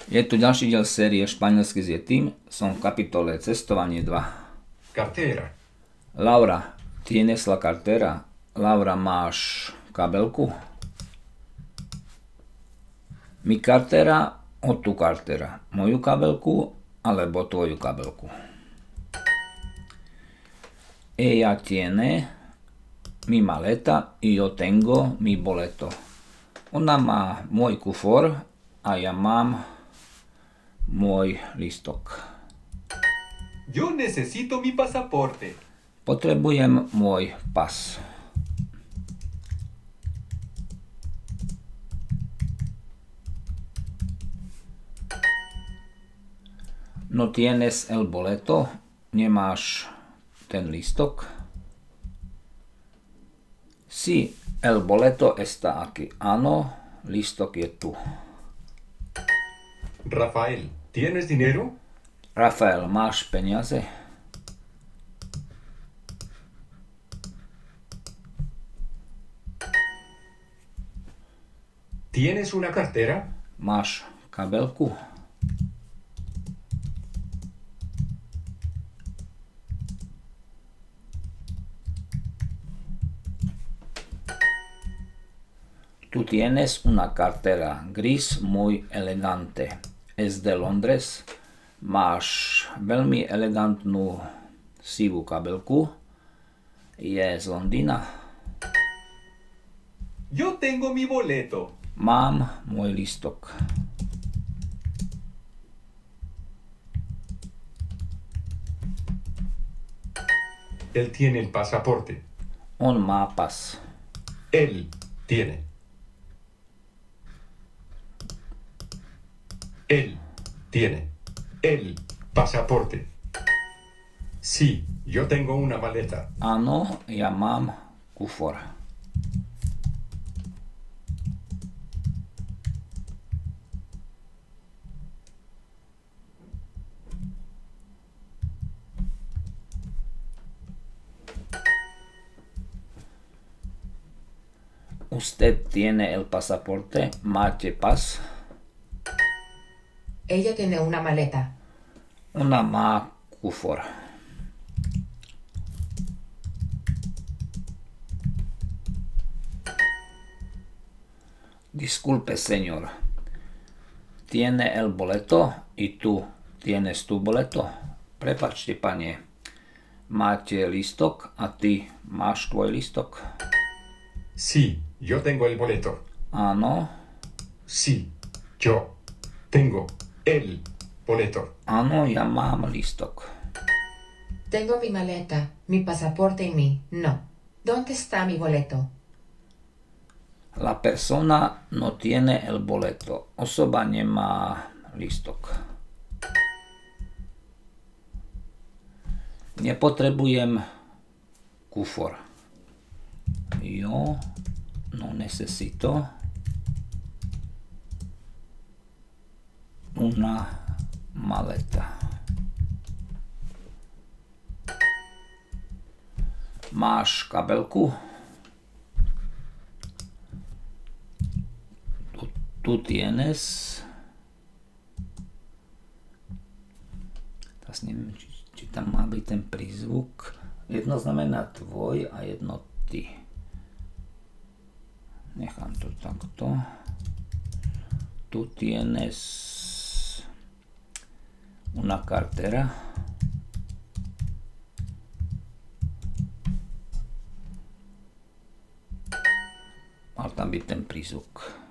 Je tu ďalší diel série Španielsky s Yetim. Som v kapitole Cestovanie 2. Cartera. Laura, ¿tienes la cartera? Laura, máš kabelku? Mi cartera o tu cartera? Moju kabelku alebo tvoju kabelku? Ella tiene mi maleta y yo tengo mi boleto. Ona má môj kufor a ja mám môj lístok. Yo necesito mi pasaporte. Potrebujem môj pas. No tienes el boleto? Nemáš ten lístok? Sí, el boleto está aquí. Áno, lístok je tu. Rafael, ¿tienes dinero? Rafael, máš peniaze? ¿Tienes una cartera? Máš kabelku? Tú tienes una cartera gris muy elegante. Es de Londres. Máš veľmi elegantnú sivú kabelku. Je z Londýna. Yo tengo mi boleto. Mám môj lístok. Él tiene el pasaporte. On má pas. Él tiene. Él tiene el pasaporte. Sí, yo tengo una maleta. Áno, ja mám kufor. Usted tiene el pasaporte? Máte pas? Ella tiene una maleta. Ona má kufor. Disculpe, señor. ¿Tiene el boleto? ¿Y tú tienes tu boleto? Prepačte, pane. Máte lístok a ty máš tvoj lístok? Sí, yo tengo el boleto. Áno. Sí, yo tengo el boleto. Áno, ja mám lístok. Tengo mi maleta, mi pasaporte y mi... No. ¿Dónde está mi boleto? La persona no tiene el boleto. Osoba nemá lístok. Nepotrebujem kufor. Yo no necesito una maleta. Máš kabelku? Tú tienes. Teraz neviem, či tam má byť ten prízvuk. Jedno znamená tvoj a jedno ty. Nechám to takto. Tú tienes una cartera. Mal tam byť ten prízvuk.